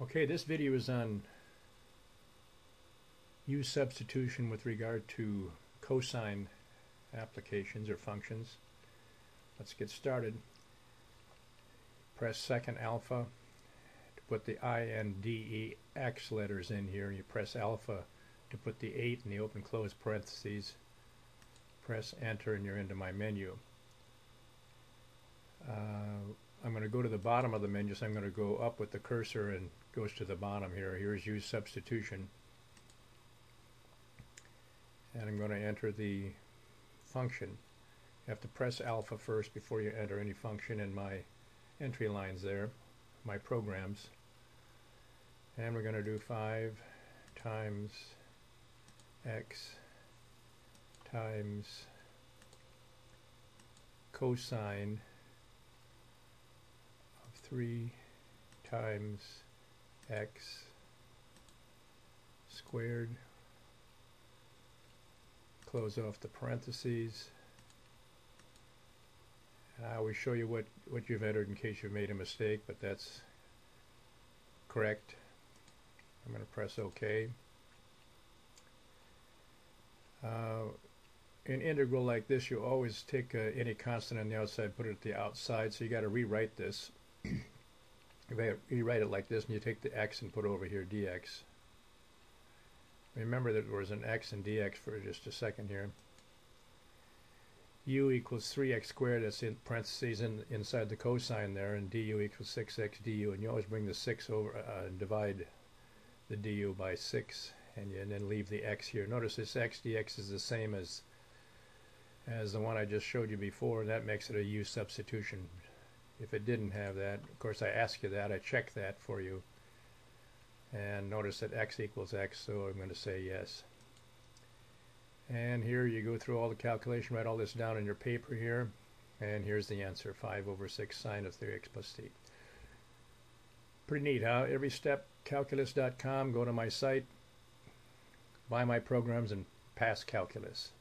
Okay, this video is on U substitution with regard to cosine applications or functions. Let's get started. Press second alpha to put the I and D, E, X letters in here. You press alpha to put the 8 in the open close parentheses. Press enter and you're into my menu. I'm going to go to the bottom of the menu, so I'm going to go up with the cursor and goes to the bottom here. Here's U substitution. And I'm going to enter the function. You have to press alpha first before you enter any function in my entry lines there, my programs. And we're going to do 5 times x times cosine of 3 times x squared. Close off the parentheses. And I always show you what you've entered in case you've made a mistake, but that's correct. I'm going to press OK. In integral like this, you always take any constant on the outside, put it at the outside, so you got to rewrite this. You write it like this, and you take the x and put over here dx. Remember that there was an x and dx for just a second here. U equals 3x squared, that's in parentheses inside the cosine there, and du equals 6x du, and you always bring the 6 over and divide the du by 6, and then leave the x here. Notice this x dx is the same as the one I just showed you before, and that makes it a U substitution. If it didn't have that, of course I ask you that, I check that for you. And notice that x equals x, so I'm going to say yes. And here you go through all the calculation, write all this down on your paper here, and here's the answer, 5/6 sine of 3x plus t. Pretty neat, huh? Every step, calculus.com, go to my site, buy my programs, and pass calculus.